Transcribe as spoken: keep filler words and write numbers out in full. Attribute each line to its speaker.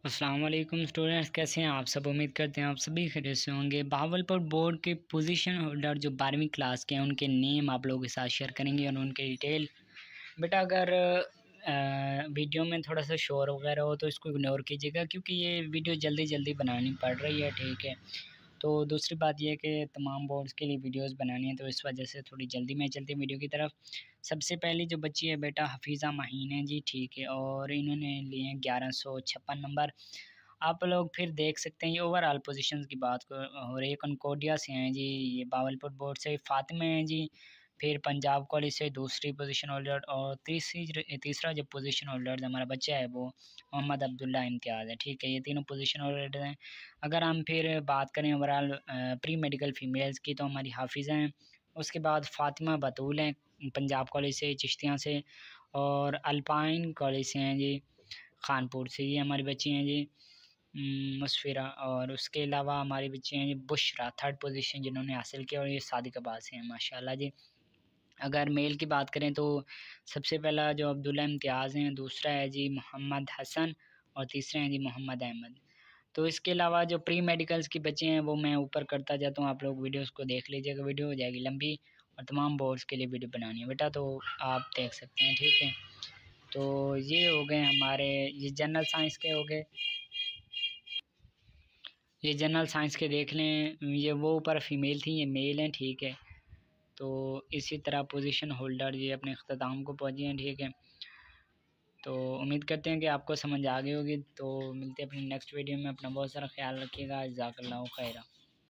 Speaker 1: अस्सलाम वालेकुम स्टूडेंट्स, कैसे हैं आप सब। उम्मीद करते हैं आप सभी खैरियत से होंगे। बहावलपुर बोर्ड के पोजीशन होल्डर जो बारहवीं क्लास के हैं उनके नेम आप लोगों के साथ शेयर करेंगे और उनके डिटेल। बेटा अगर आ, वीडियो में थोड़ा सा शोर वगैरह हो तो इसको इग्नोर कीजिएगा, क्योंकि ये वीडियो जल्दी जल्दी बनानी पड़ रही है, ठीक है। तो दूसरी बात यह कि तमाम बोर्ड्स के लिए वीडियोस बनानी है, तो इस वजह से थोड़ी जल्दी में चलते वीडियो की तरफ। सबसे पहली जो बच्ची है बेटा हफीज़ा माहीन है जी, ठीक है, और इन्होंने लिए हैं ग्यारह सौ छप्पन नंबर। आप लोग फिर देख सकते हैं ये ओवरऑल पोजीशंस की बात हो रही है। कनकोडिया से हैं जी, ये बावलपुर बोर्ड से फातिमा हैं जी। फिर पंजाब कॉलेज से दूसरी पोजीशन होल्डर, और तीसरी तीसरा जो पोजीशन होल्डर हमारा बच्चा है वो मोहम्मद अब्दुल्ला इम्तियाज़ है, ठीक है। ये तीनों पोजीशन होल्डर हैं। अगर हम फिर बात करें ओवरऑल प्री मेडिकल फ़ीमेल्स की, तो हमारी हाफिज़ा हैं। उसके बाद फ़ातिमा बतूल हैं पंजाब कॉलेज से चिश्तियाँ से, और अल्पाइन कॉलेज से हैं जी खानपुर से, ये हमारी बच्ची हैं जी मुस्फिरा। और उसके अलावा हमारी बच्ची हैं जी बुशरा, थर्ड पोजीशन जिन्होंने हासिल किया, और ये सादिकाबाद से हैं माशाल्लाह जी। अगर मेल की बात करें तो सबसे पहला जो अब्दुल्ला इम्तियाज़ हैं, दूसरा है जी मोहम्मद हसन, और तीसरे हैं जी मोहम्मद अहमद। तो इसके अलावा जो प्री मेडिकल्स की बच्चे हैं वो मैं ऊपर करता जाता हूँ, आप लोग वीडियोस को देख लीजिएगा, वीडियो हो जाएगी लंबी, और तमाम बोर्ड्स के लिए वीडियो बनानी है बेटा, तो आप देख सकते हैं, ठीक है। तो ये हो गए हमारे, ये जनरल साइंस के हो गए, ये जनरल साइंस के देख लें। ये वो ऊपर फीमेल थी, ये मेल हैं, ठीक है। तो इसी तरह पोजीशन होल्डर ये अपने अख्ताम को पहुँचे हैं, ठीक है। तो उम्मीद करते हैं कि आपको समझ आ गई होगी। तो मिलते हैं अपनी नेक्स्ट वीडियो में। अपना बहुत सारा ख्याल रखिएगा। जज़ाकल्लाहु खैरा।